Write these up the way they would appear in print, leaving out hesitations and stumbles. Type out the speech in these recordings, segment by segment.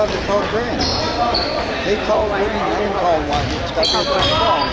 got to call Green. He called Green. I didn't call White. It's got to be a call.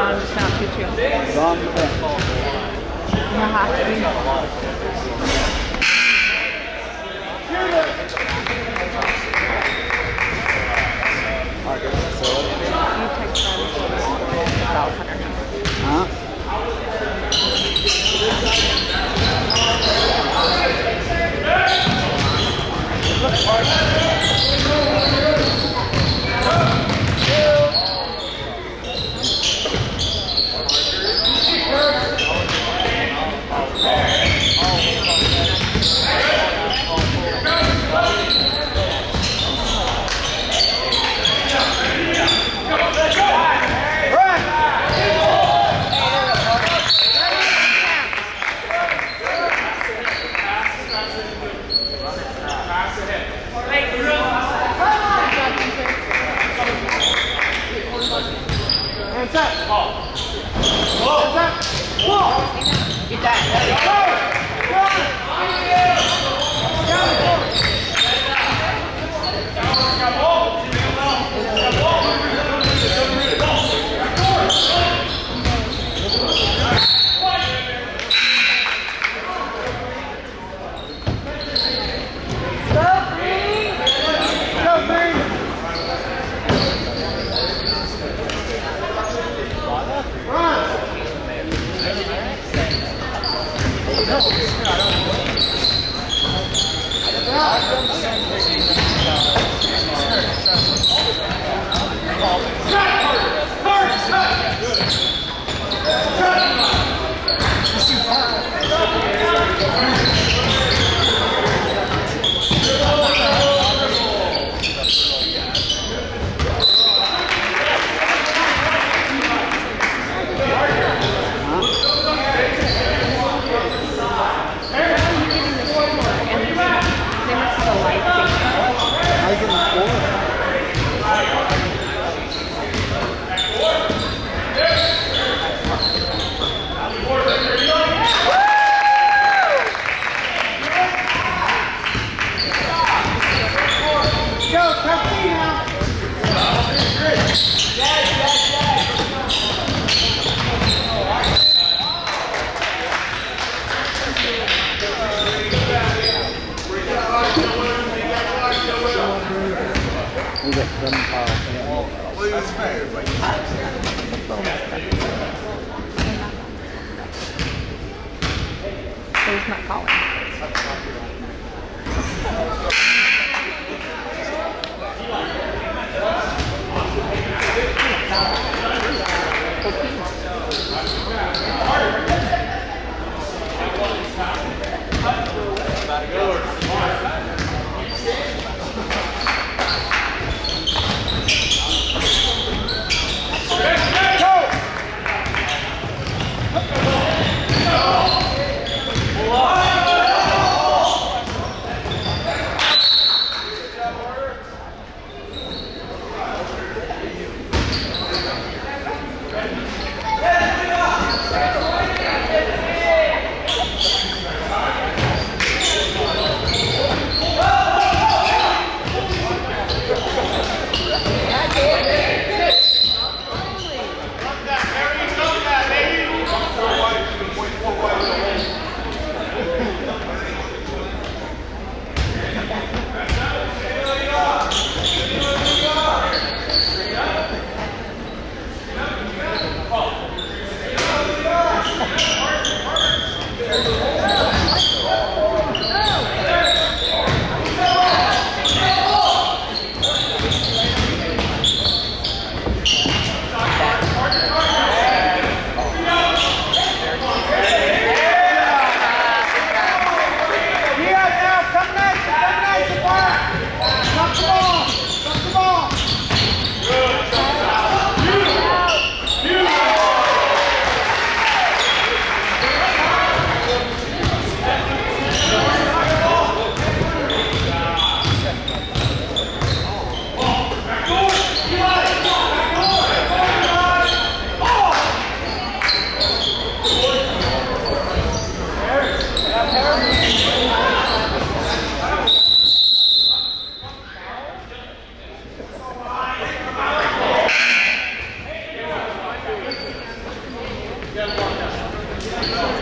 I'm just now 2-2. Gone to bed. You'll have to be. I guess so. You text them. Huh? He's not calling.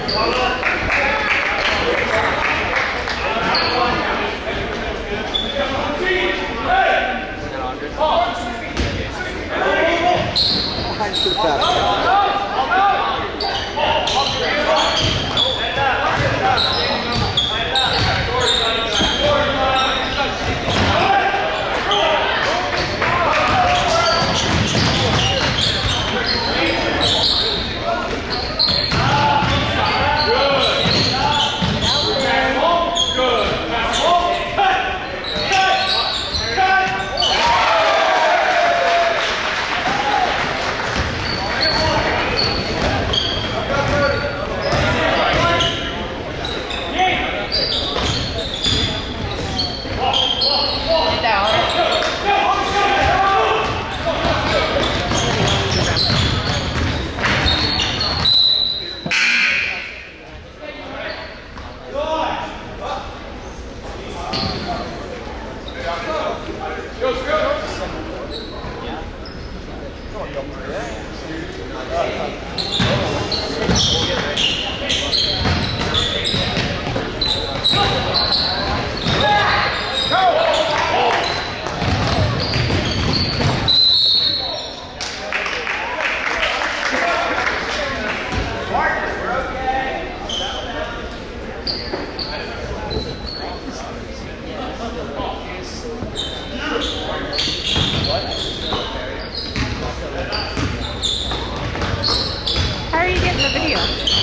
How are you getting the video?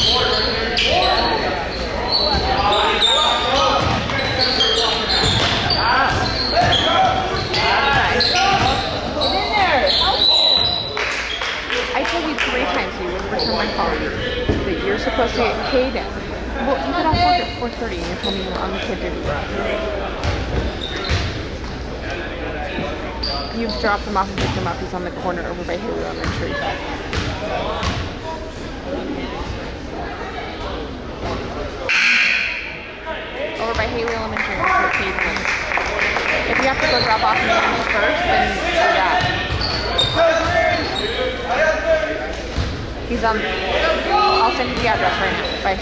I told you 3 times so you wouldn't return my call that you're supposed to get paid. Well, you got off work at 4:30 and you told me you were on the kid duty. You've dropped him off and picked him up. He's on the corner over by Haley Elementary. Over by Haley Elementary, that's where Cade lives. If you have to go drop off me first, then do that. He's on. I'll send you the address right now. Bye.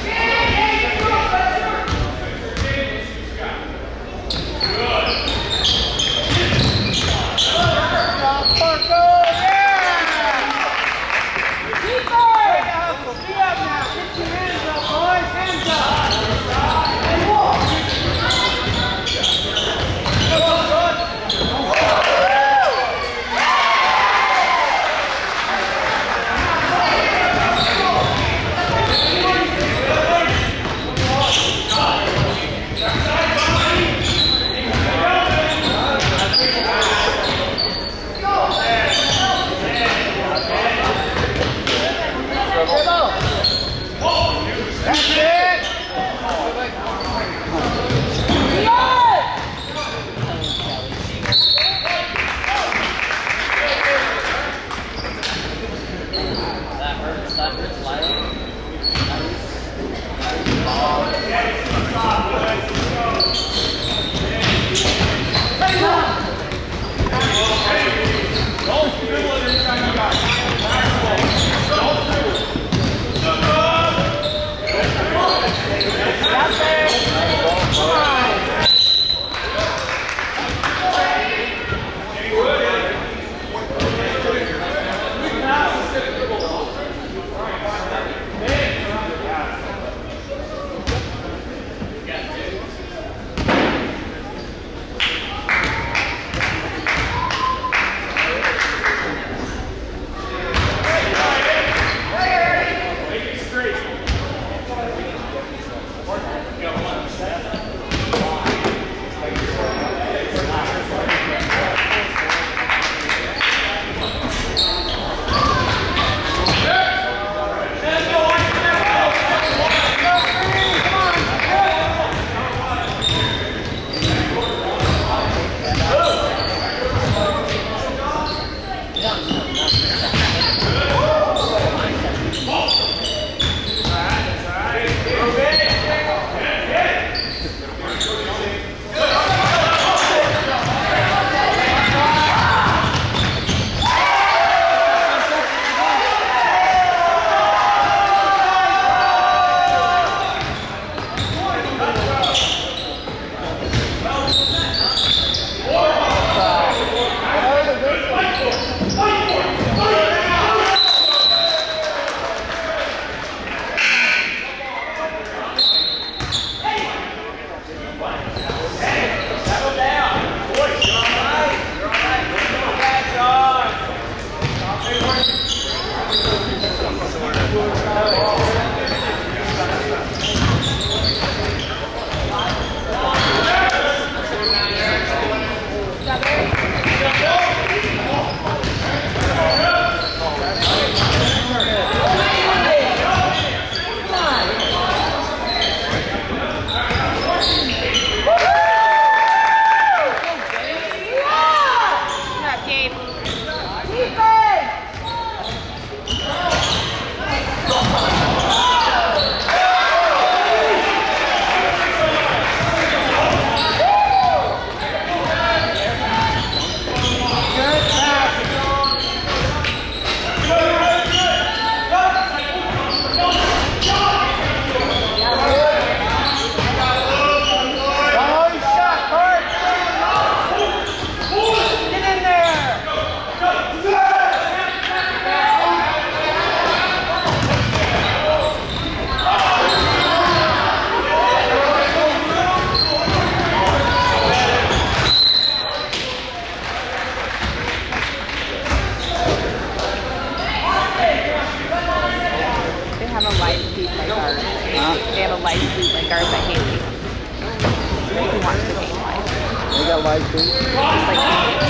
a live feed like ours. They have a live feed like ours at Haley. So you can watch the game live. They got live feed? Just like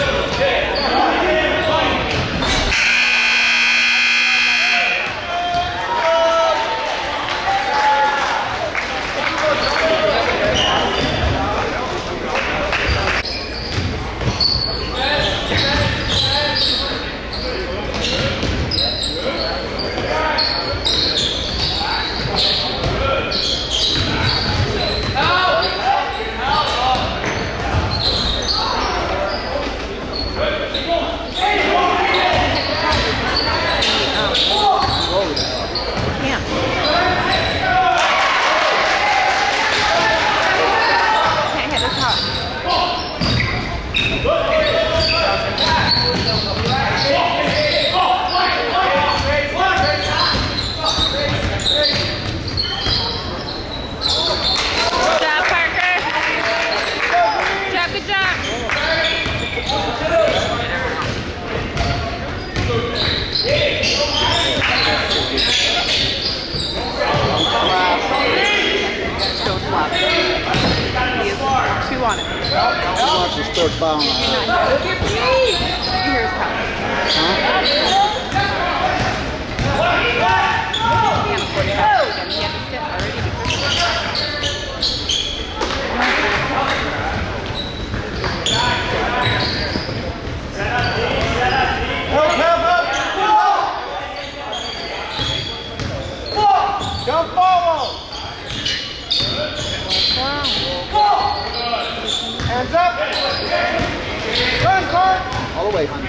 on it. He wants to start bowing. Here's how. He had to sit already Jump forward! Hands up! Run, Court! All the way, honey.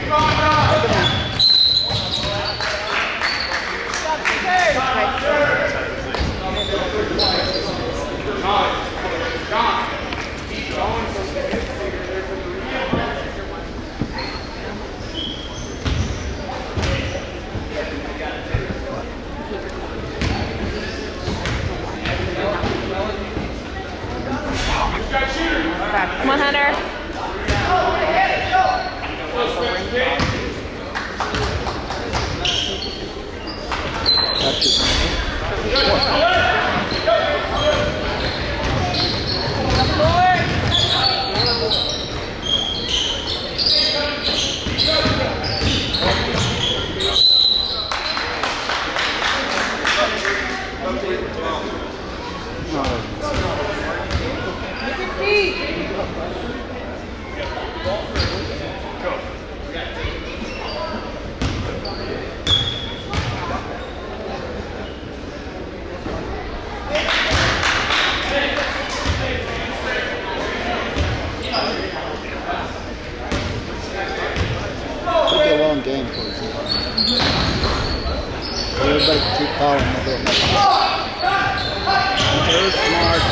Come on, Hunter. Game for us. Everybody keep calling a bit. Very smart.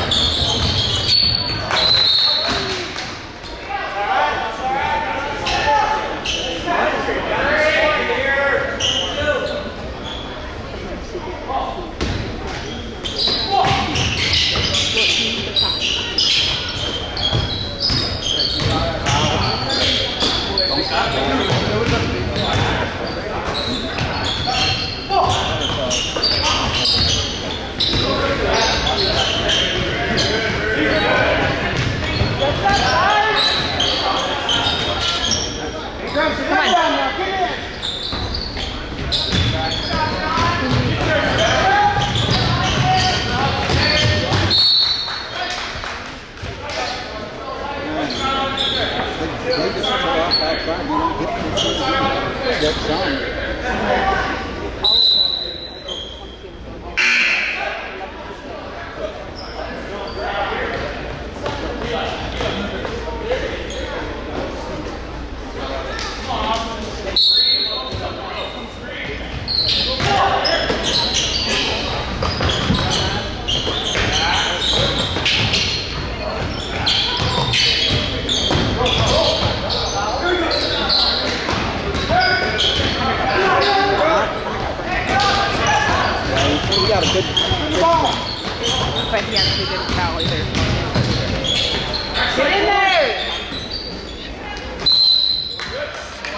Got a good ball. But he actually didn't foul either. Get in there!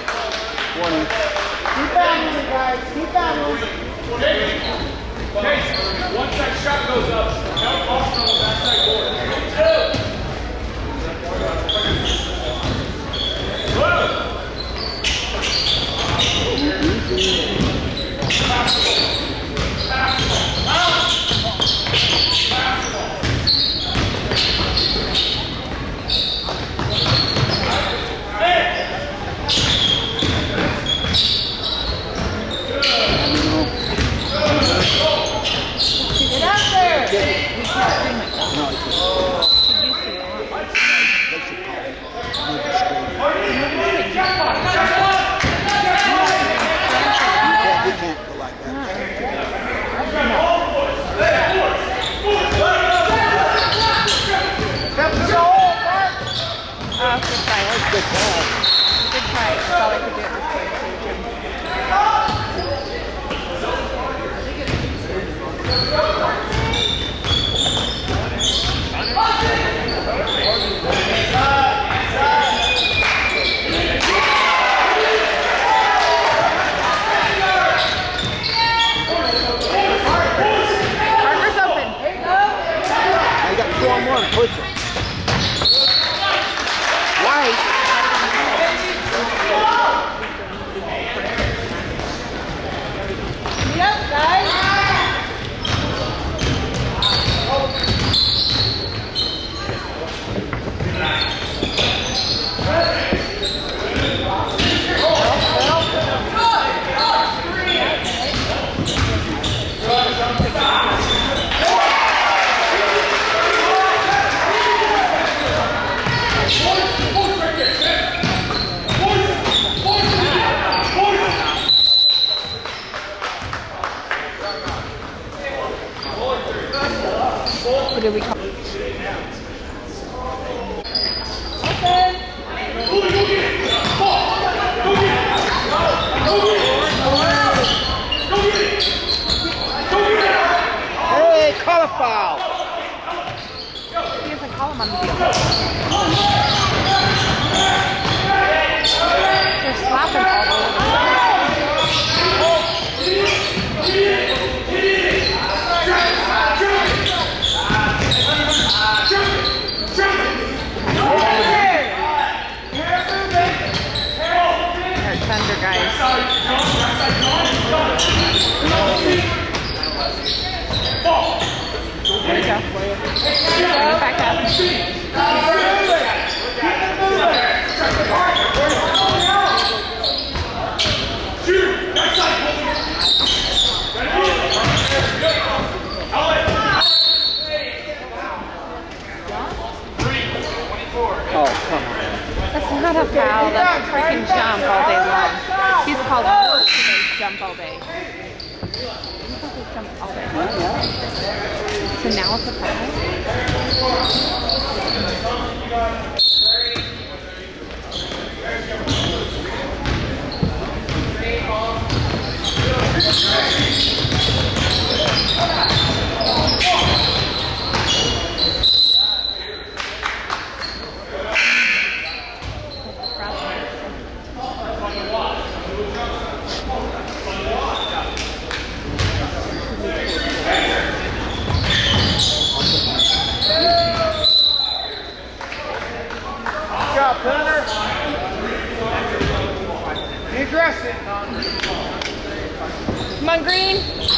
Warning. Keep battling, guys. Keep battling. What do we call it? Hey, call a foul. He doesn't call him on the deal. They're slapping all over the Thunder guys. There you go. Bring it back up. Oh, come on. That's not a foul. That's a freaking jump all day long. He's called worse than jump all day. He jumps all day. So now it's a foul? Punter. You dress it. Come on, Green.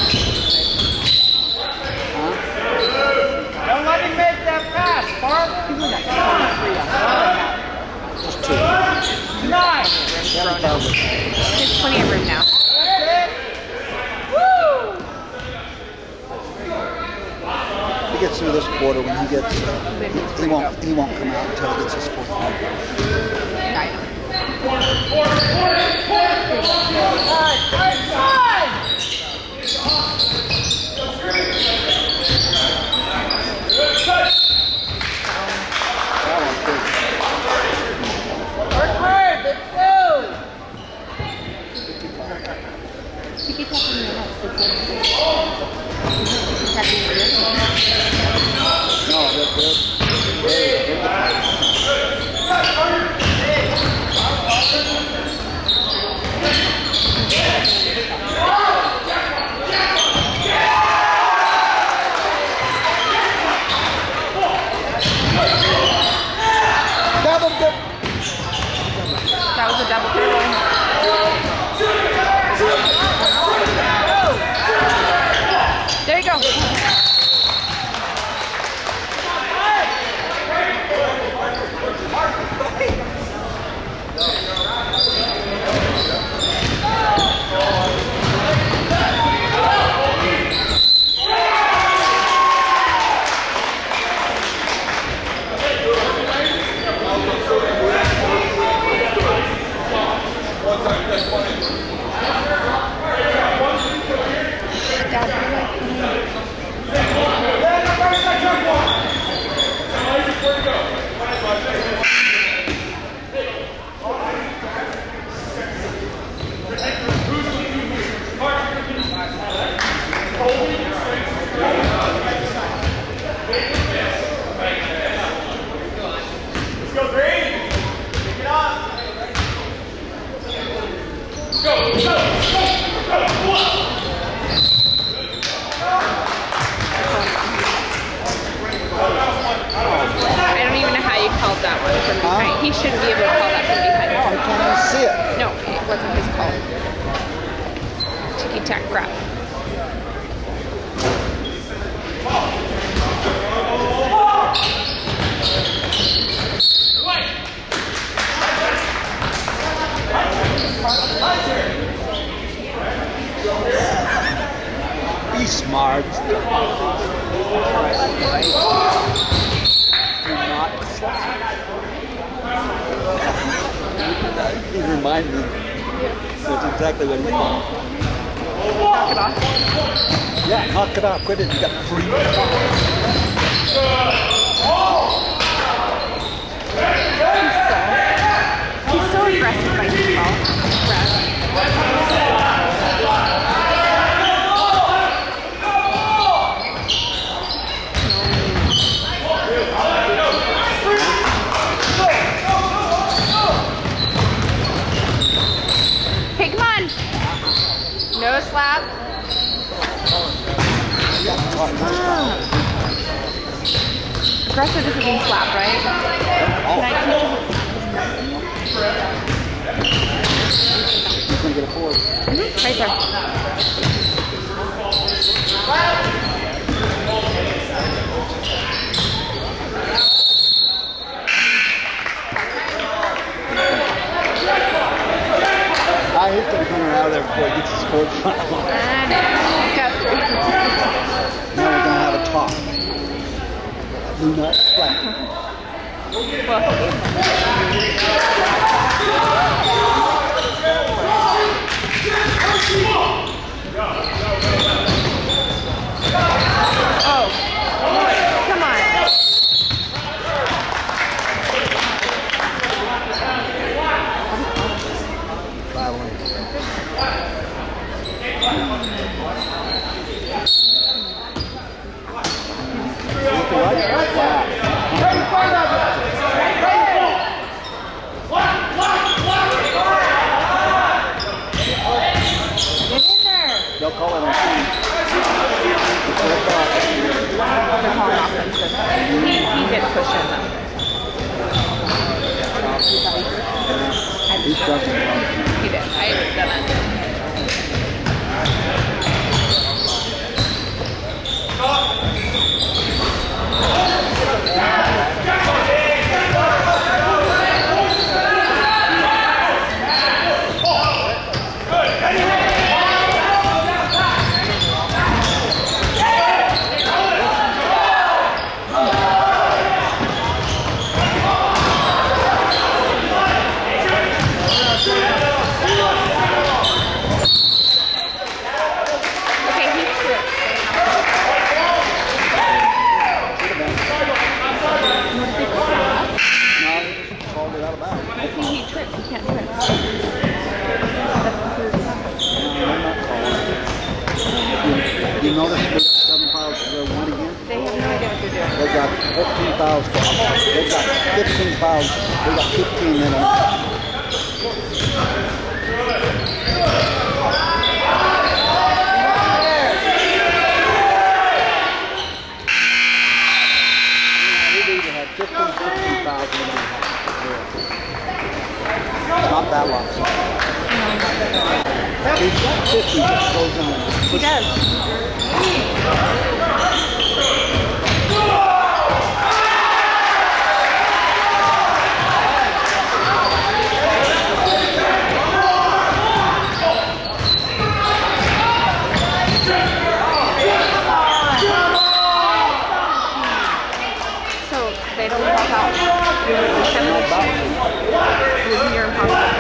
Huh? Don't let him make that pass, Mark. Just two. Nice. There's plenty of room now. He gets through this quarter when he gets. He won't come out until he gets his fourth one. No, that's good. Dad, what do you like playing? I don't even know how you called that one from behind. He shouldn't be able to call that from behind. Oh, I can't even see it. No, it wasn't his call. Ticky-tack crap. Be smart. Do not slap. He reminded me. That's exactly what he thought. Knock it off. Yeah, knock it off. Quit it. You got 3 He's so aggressive by default. Hey, come on. No slap. Aggressive doesn't mean slap, right? Can I teach him? He's going to get a 4. Right there. I hate them coming out of there before he gets his 4th foul. I know. Got 3. Now we're going to have a talk. Do not slap. Oh, come on. They'll call it on team. They're calling offensive. He did push in though. He's something. He did. I had done it. You notice we got 7 fouls to their 1 again? They have no idea what they're doing. They've got 14 fouls to us. They've got 15 fouls. They've got 15 in them. We've either had 15 or 16 fouls in them. Not that long. He's got 50 just goes on. He does. So they don't pop out. It was near impossible.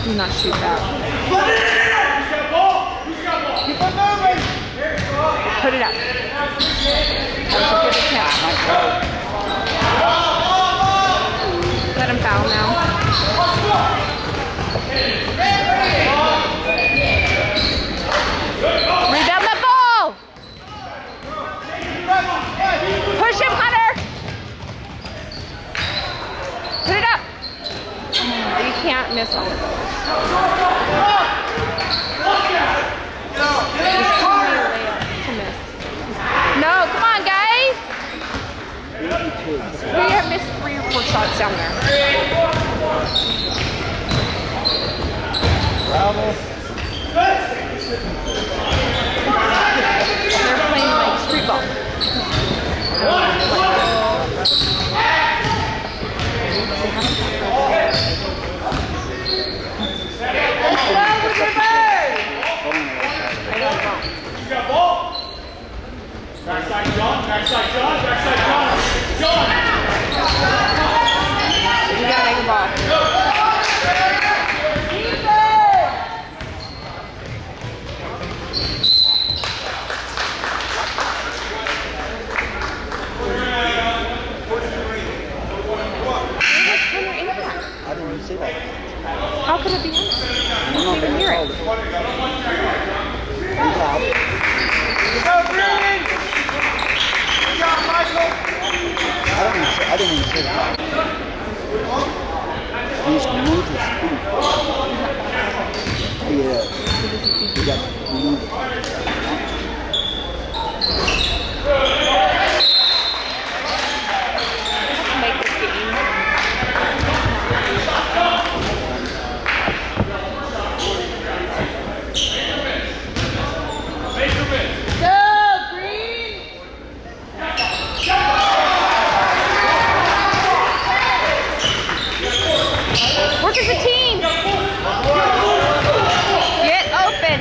Do not shoot that. Keep on moving. Put it up. That was a good attempt. Let him foul now. Rebound the ball! Push him, Hunter! Put it up! You can't miss all of those. There's too many layups to miss. No, come on, guys! We have missed 3 or 4 shots down there. Bravo. They're playing like street ball. You got ball. Backside John, backside John, backside John. John. You gotta make a ball. I didn't even see that. How could it be on? I didn't even hear it. He's out. Go green. You got Michael. I didn't even see that. He's moved his feet. He is. He got moved. Let's make this game. Work as a team. Get open.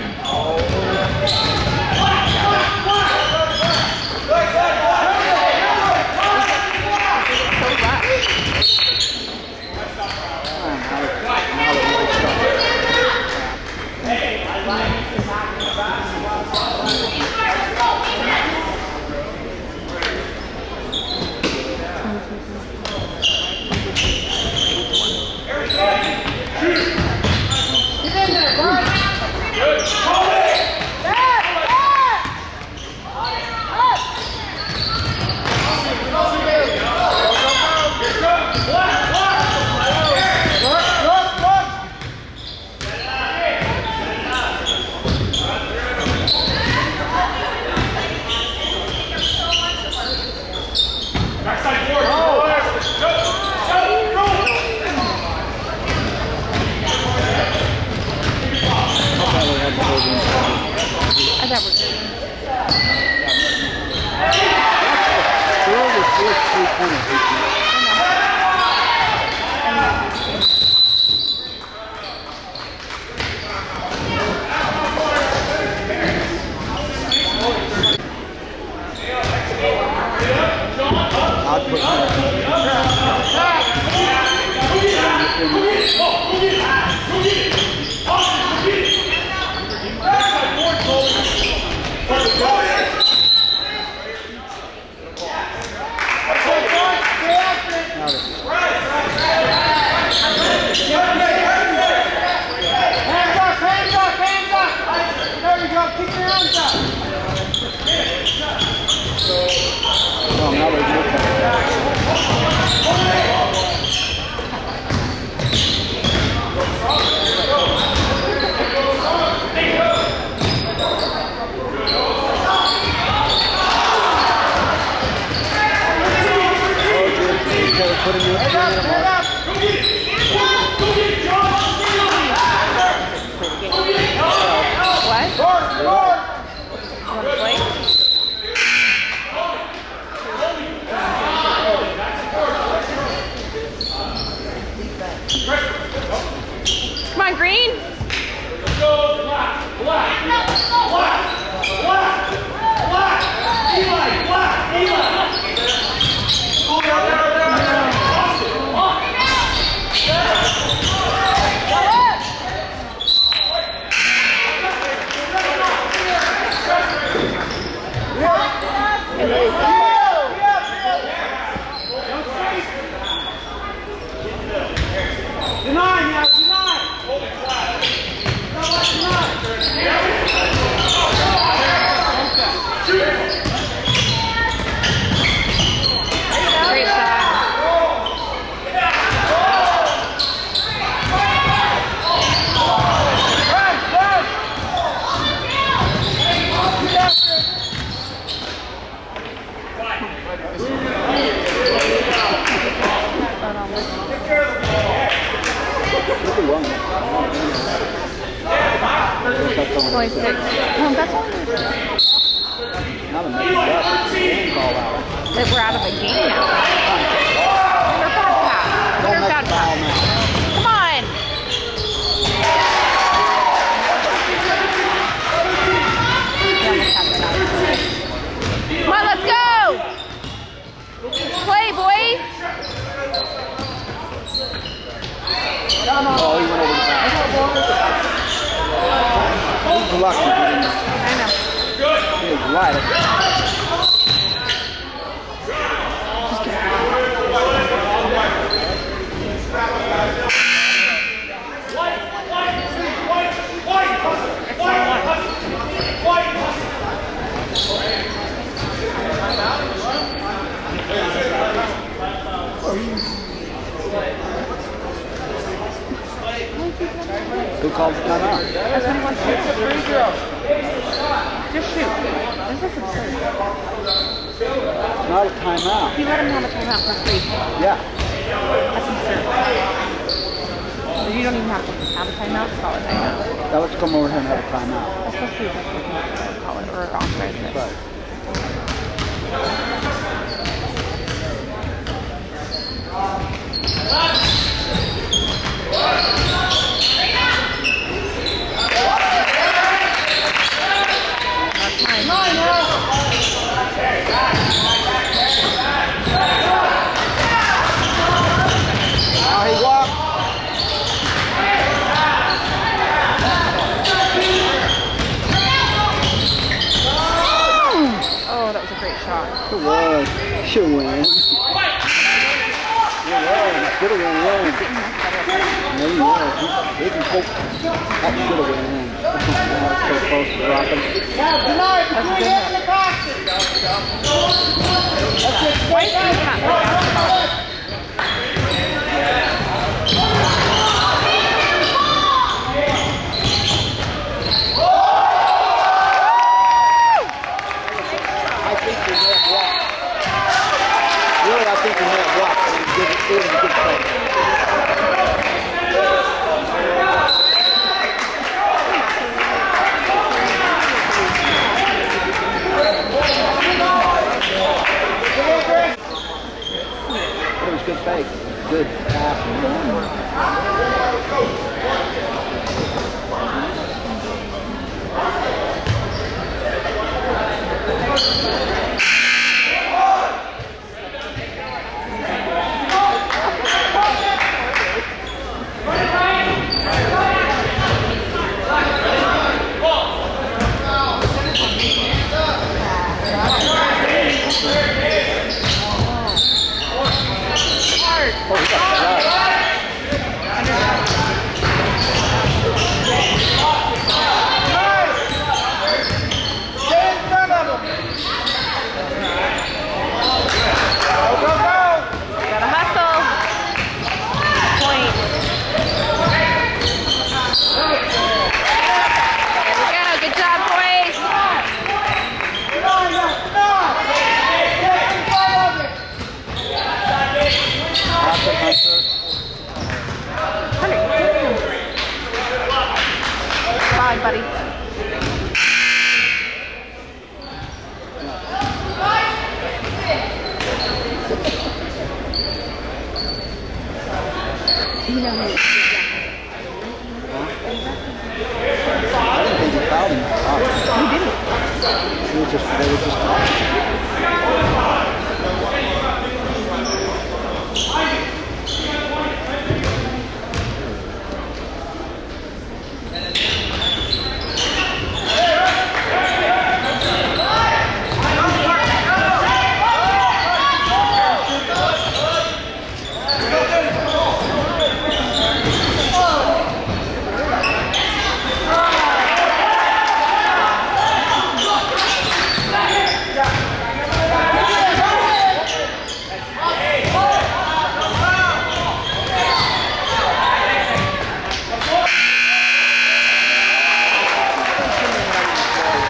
Come on, Green. Deny now, deny! Hold it flat. Great shot. Only 6. That's only 6. Not a major ball out. That we're out of a game now. We're bad pass. We're bad pass. Come on. Come on, let's go. Let's play, boys. Oh, he went over the back. He's lucky. I know. He was right. Who called the timeout? That's what he wants to do. Just shoot. This is absurd. It's not a timeout. He let him have a timeout for free. Yeah. That's absurd. You don't even have to have a timeout to call it a timeout. Now let's come over here and have a timeout. That's supposed to be what you call it or authorize it. That's right. Now he walked. Oh, that was a great shot. It was. Should win. It was. Should have won. No, he was. He can hope. That should have won. That was so close to dropping. That's good. Why is he not playing basketball? I think he may have blocked. Really, I think he may have blocked. It was a good play. It was good fake. Good pass. Oh, he got Stay in front of him. Go, go, go. Gotta hustle. Point. There we go. Good job, boys. Bye, buddy. You know who? I didn't think he fouled him. He didn't. They were just talking.